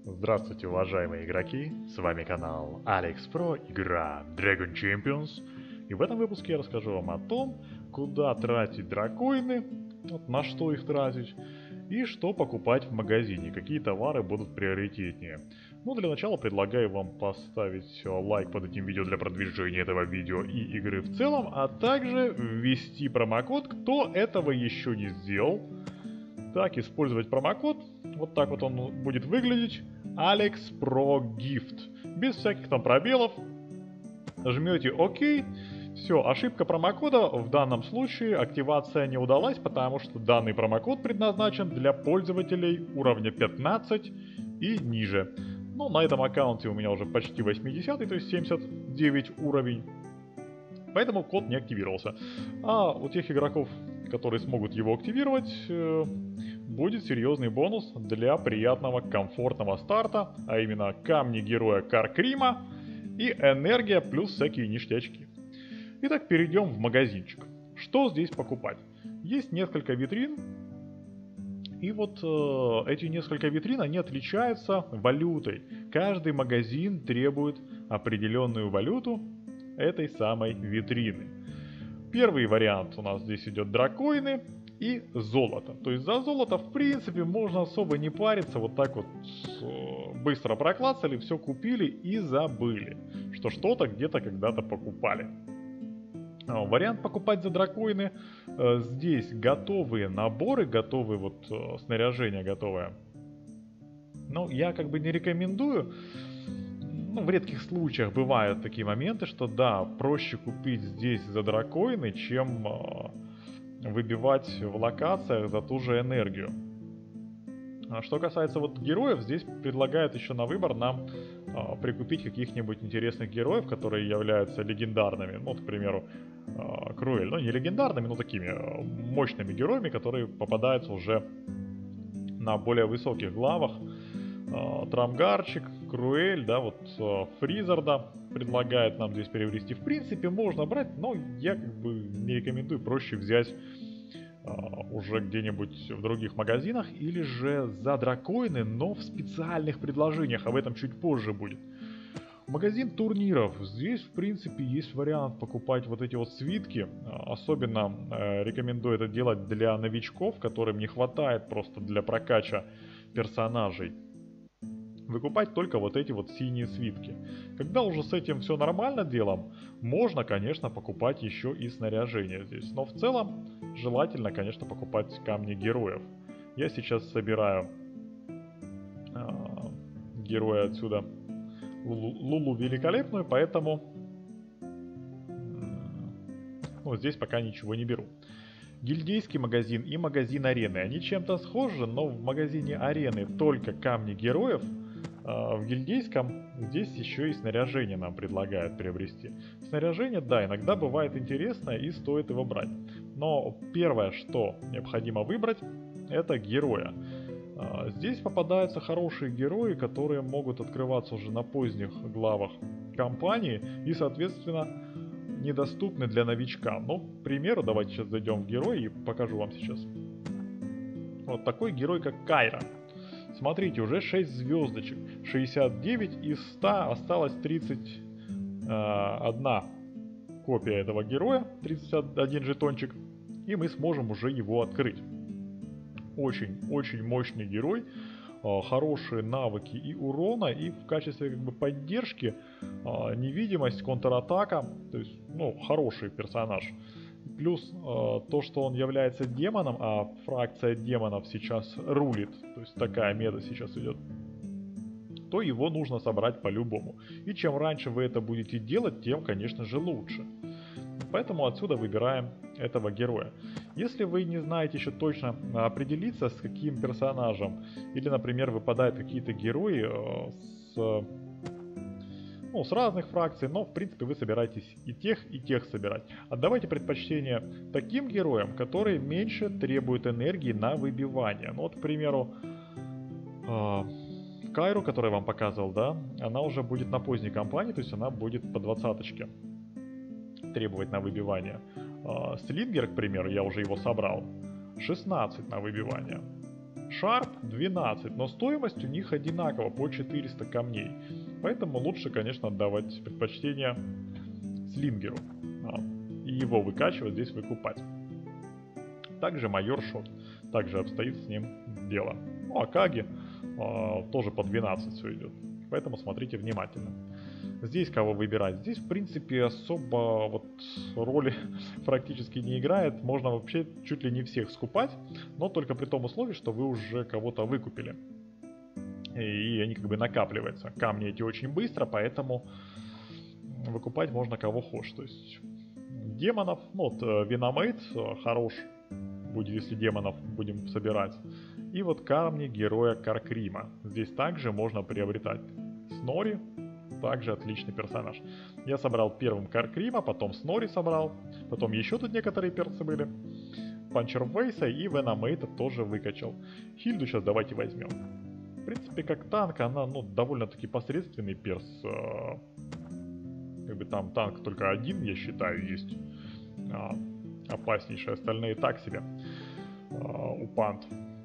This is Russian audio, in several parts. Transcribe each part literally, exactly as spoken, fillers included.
Здравствуйте, уважаемые игроки, с вами канал AlexPro, игра Dragon Champions. И в этом выпуске я расскажу вам о том, куда тратить дракоины, вот, на что их тратить, и что покупать в магазине, какие товары будут приоритетнее. Ну, для начала предлагаю вам поставить лайк под этим видео для продвижения этого видео и игры в целом, а также ввести промокод, кто этого еще не сделал. Так, использовать промокод, вот так вот он будет выглядеть, AlexProGift, без всяких там пробелов. Жмете ОК, все, ошибка промокода, в данном случае активация не удалась, потому что данный промокод предназначен для пользователей уровня пятнадцать и ниже. Ну, на этом аккаунте у меня уже почти восьмидесятый, то есть семьдесят девять уровень, поэтому код не активировался. А у тех игроков, которые смогут его активировать, будет серьезный бонус для приятного, комфортного старта, а именно камни героя Каркрима и энергия плюс всякие ништячки. Итак, перейдем в магазинчик. Что здесь покупать? Есть несколько витрин, и вот э, эти несколько витрин, они отличаются валютой. Каждый магазин требует определенную валюту этой самой витрины. Первый вариант у нас здесь идет дракоины и золото. То есть за золото, в принципе, можно особо не париться, вот так вот быстро проклацали, все купили и забыли, что что-то где-то когда-то покупали. Вариант покупать за дракоины. Здесь готовые наборы, готовые вот снаряжение готовое. Но я как бы не рекомендую. Ну, в редких случаях бывают такие моменты, что да, проще купить здесь за дракоины, чем э, выбивать в локациях за ту же энергию. А что касается вот героев, здесь предлагают еще на выбор нам э, прикупить каких-нибудь интересных героев, которые являются легендарными. Ну, к примеру, э, Круэль. Ну, не легендарными, но такими э, мощными героями, которые попадаются уже на более высоких главах. Трамгарчик, Круэль, да, вот Фризарда предлагает нам здесь приобрести. В принципе, можно брать, но я как бы не рекомендую, проще взять uh, уже где-нибудь в других магазинах или же за дракоины, но в специальных предложениях, об этом чуть позже будет. Магазин турниров. Здесь, в принципе, есть вариант покупать вот эти вот свитки. Особенно э, рекомендую это делать для новичков, которым не хватает просто для прокача персонажей. Выкупать только вот эти вот синие свитки. Когда уже с этим все нормально делом, можно, конечно, покупать еще и снаряжение здесь. Но в целом, желательно, конечно, покупать камни героев. Я сейчас собираю э, героя отсюда, Лулу, Лулу великолепную, поэтому ну, здесь пока ничего не беру. Гильдейский магазин и магазин арены, они чем-то схожи, но в магазине арены только камни героев. В гильдейском здесь еще и снаряжение нам предлагают приобрести. Снаряжение, да, иногда бывает интересно и стоит его брать. Но первое, что необходимо выбрать, это героя. Здесь попадаются хорошие герои, которые могут открываться уже на поздних главах кампании и, соответственно, недоступны для новичка. Ну, к примеру, давайте сейчас зайдем в героя и покажу вам сейчас. Вот такой герой, как Кайра. Смотрите, уже шесть звездочек, шестьдесят девять из ста, осталось тридцать одна копия этого героя, тридцать один жетончик, и мы сможем уже его открыть. Очень-очень мощный герой, хорошие навыки и урона, и в качестве как бы поддержки невидимость, контратака, то есть, ну, хороший персонаж. Плюс э, то, что он является демоном, а фракция демонов сейчас рулит, то есть такая мета сейчас идет, то его нужно собрать по-любому. И чем раньше вы это будете делать, тем, конечно же, лучше. Поэтому отсюда выбираем этого героя. Если вы не знаете еще точно определиться, с каким персонажем, или, например, выпадают какие-то герои э, с... Ну, с разных фракций, но в принципе вы собираетесь и тех, и тех собирать. Отдавайте предпочтение таким героям, которые меньше требуют энергии на выбивание. Ну вот, к примеру, э, Кайру, которую я вам показывал, да, она уже будет на поздней кампании, то есть она будет по двадцаточке требовать на выбивание. Э, Слингер, к примеру, я уже его собрал, шестнадцать на выбивание. Шарп двенадцать, но стоимость у них одинакова по четыреста камней. Поэтому лучше, конечно, отдавать предпочтение Слингеру а, и его выкачивать, здесь выкупать. Также майор Шот, также обстоит с ним дело. Ну, Акаги а, тоже по двенадцать все идет, поэтому смотрите внимательно. Здесь кого выбирать? Здесь, в принципе, особо вот роли практически не играет. Можно вообще чуть ли не всех скупать, но только при том условии, что вы уже кого-то выкупили. И они как бы накапливаются. Камни эти очень быстро, поэтому выкупать можно кого хочешь. То есть демонов, ну вот Виномейт хорош будет, если демонов будем собирать. И вот камни героя Каркрима. Здесь также можно приобретать. Снори также отличный персонаж. Я собрал первым Каркрима, потом Снори собрал, потом еще тут некоторые персы были. Панчер Вейса и Веномейта тоже выкачал. Хильду сейчас давайте возьмем. В принципе, как танк, она ну, довольно-таки посредственный перс. Как бы там танк только один, я считаю, есть. А, опаснейшие, остальные так себе. А, у пант.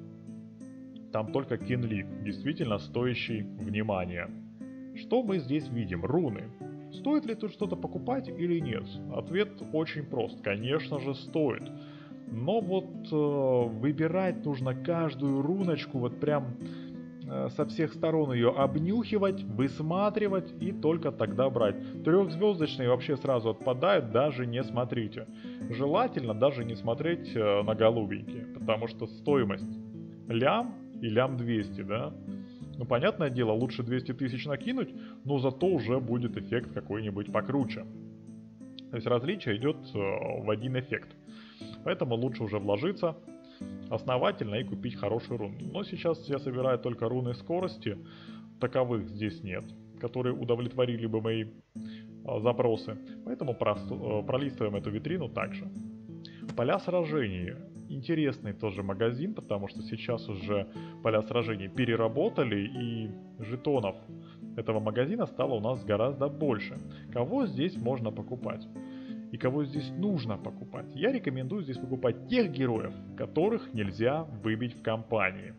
Там только Кинли, действительно стоящий внимания. Что мы здесь видим? Руны. Стоит ли тут что-то покупать или нет? Ответ очень прост. Конечно же стоит. Но вот э, выбирать нужно каждую руночку, вот прям э, со всех сторон ее обнюхивать, высматривать и только тогда брать. Трехзвездочные вообще сразу отпадают, даже не смотрите. Желательно даже не смотреть э, на голубенькие, потому что стоимость лям и лям двести, да? Ну, понятное дело, лучше двести тысяч накинуть, но зато уже будет эффект какой-нибудь покруче. То есть различие идет э, в один эффект. Поэтому лучше уже вложиться основательно и купить хорошие руны. Но сейчас я собираю только руны скорости, таковых здесь нет, которые удовлетворили бы мои э, запросы. Поэтому прос- э, пролистываем эту витрину также. Поля сражений. Интересный тоже магазин, потому что сейчас уже поля сражений переработали и жетонов этого магазина стало у нас гораздо больше. Кого здесь можно покупать? И кого здесь нужно покупать? Я рекомендую здесь покупать тех героев, которых нельзя выбить в компании.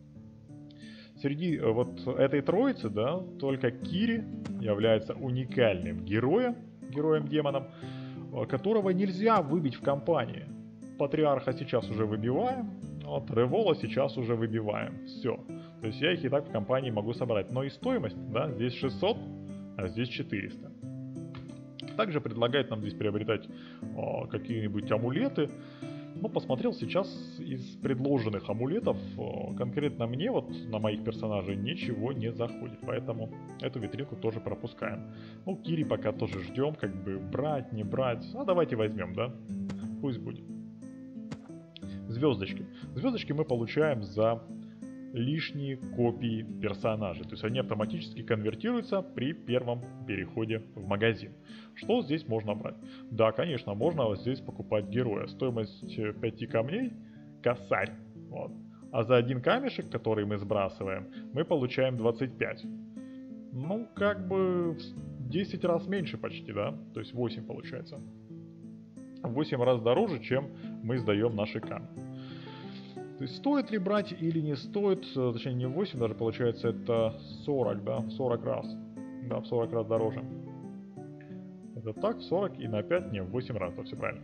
Среди вот этой троицы, да, только Кири является уникальным героем, героем-демоном, которого нельзя выбить в компании. Патриарха сейчас уже выбиваем, вот Револа сейчас уже выбиваем. Все. То есть я их и так в компании могу собрать. Но и стоимость, да, здесь шестьсот, а здесь четыреста. Также предлагает нам здесь приобретать о, какие-нибудь амулеты. Но посмотрел сейчас из предложенных амулетов, о, конкретно мне, вот на моих персонажей, ничего не заходит. Поэтому эту витринку тоже пропускаем. Ну, Кири пока тоже ждем, как бы брать, не брать. А давайте возьмем, да? Пусть будет. Звездочки. Звездочки мы получаем за лишние копии персонажей. То есть они автоматически конвертируются при первом переходе в магазин. Что здесь можно брать? Да, конечно, можно вот здесь покупать героя. Стоимость пяти камней – косарь. Вот. А за один камешек, который мы сбрасываем, мы получаем двадцать пять. Ну, как бы в десять раз меньше почти, да? То есть восемь получается. В восемь раз дороже, чем мы сдаем наши камни. То есть стоит ли брать или не стоит, точнее не восемь даже получается, это сорок, да, в сорок раз. Да, в сорок раз дороже. Это так, в сорок и на пять, не, в восемь раз, да, все правильно.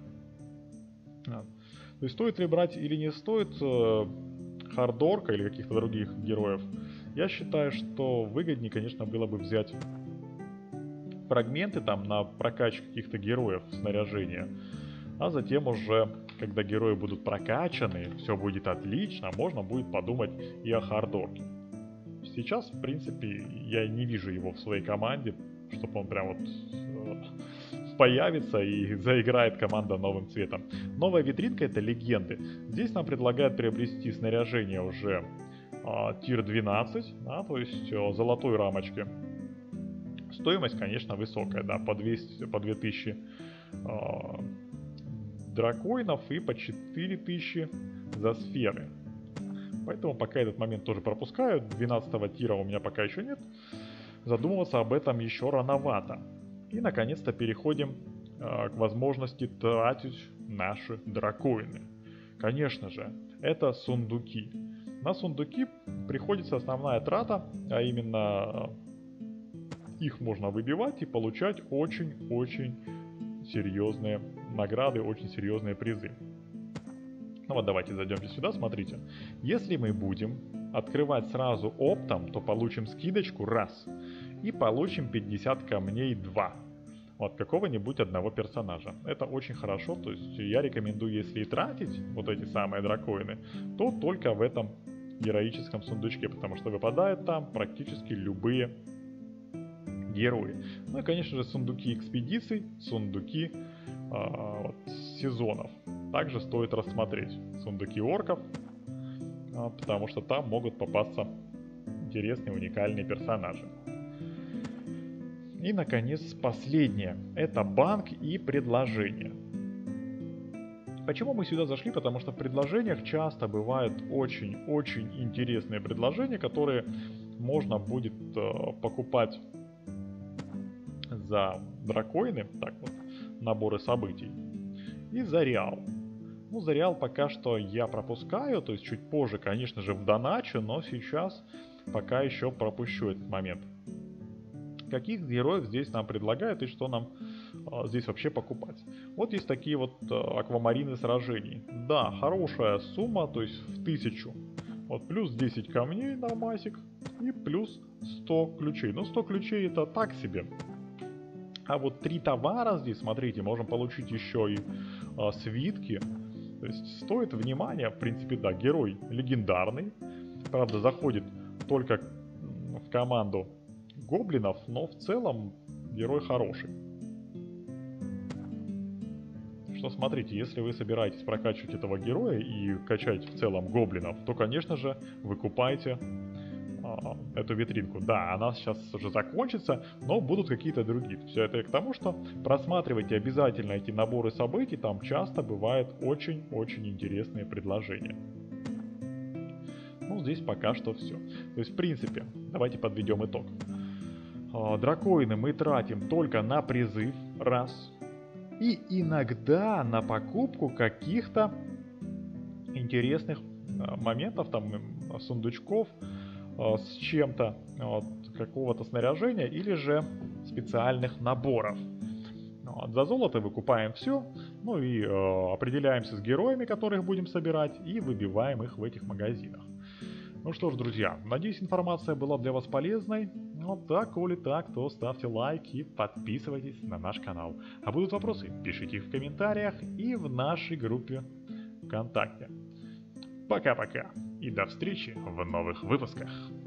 А. То есть стоит ли брать или не стоит э, Хардорка или каких-то других героев, я считаю, что выгоднее, конечно, было бы взять фрагменты там на прокачку каких-то героев снаряжения. А затем уже, когда герои будут прокачаны, все будет отлично, можно будет подумать и о Хардорке. Сейчас, в принципе, я не вижу его в своей команде, чтобы он прям вот э, появится и заиграет команда новым цветом. Новая витринка — это легенды. Здесь нам предлагают приобрести снаряжение уже э, тир двенадцать, да, то есть э, золотой рамочки. Стоимость, конечно, высокая, да, по двести, по две тысячи э, дракоинов и по четыре тысячи за сферы. Поэтому пока этот момент тоже пропускаю. двенадцатого тира у меня пока еще нет. Задумываться об этом еще рановато. И наконец-то переходим э, к возможности тратить наши дракоины. Конечно же, это сундуки. На сундуки приходится основная трата, а именно их можно выбивать и получать очень-очень серьезные награды, очень серьезные призы. Ну вот давайте зайдемте сюда, смотрите. Если мы будем открывать сразу оптом, то получим скидочку раз и получим пятьдесят камней два. От какого-нибудь одного персонажа. Это очень хорошо, то есть я рекомендую, если и тратить вот эти самые дракоины, то только в этом героическом сундучке, потому что выпадают там практически любые герои. Ну и, конечно же, сундуки экспедиций, сундуки э, вот, сезонов. Также стоит рассмотреть сундуки орков, э, потому что там могут попасться интересные, уникальные персонажи. И, наконец, последнее. Это банк и предложения. Почему мы сюда зашли? Потому что в предложениях часто бывают очень-очень интересные предложения, которые можно будет э, покупать за дракоины, так вот, наборы событий, и за реал. Ну, за реал пока что я пропускаю, то есть чуть позже, конечно же, в доначу, но сейчас пока еще пропущу этот момент. Каких героев здесь нам предлагают и что нам э, здесь вообще покупать. Вот есть такие вот э, аквамарины сражений. Да, хорошая сумма, то есть в тысячу. Вот плюс десять камней на масик и плюс сто ключей. Ну, сто ключей это так себе. А вот три товара здесь, смотрите, можем получить еще и э, свитки. То есть стоит внимания, в принципе, да, герой легендарный. Правда, заходит только в команду гоблинов, но в целом герой хороший. Что смотрите, если вы собираетесь прокачивать этого героя и качать в целом гоблинов, то, конечно же, вы купаете а, эту витринку. Да, она сейчас уже закончится, но будут какие-то другие. Все это к тому, что просматривайте обязательно эти наборы событий, там часто бывают очень-очень интересные предложения. Ну, здесь пока что все. То есть, в принципе, давайте подведем итог. Дракоины мы тратим только на призыв, раз. И иногда на покупку каких-то интересных моментов, там, сундучков с чем-то, вот, какого-то снаряжения или же специальных наборов. Вот, за золото выкупаем все, ну и э, определяемся с героями, которых будем собирать, и выбиваем их в этих магазинах. Ну что ж, друзья, надеюсь, информация была для вас полезной. Ну так, коли так, то ставьте лайк и подписывайтесь на наш канал. А будут вопросы, пишите их в комментариях и в нашей группе ВКонтакте. Пока-пока и до встречи в новых выпусках.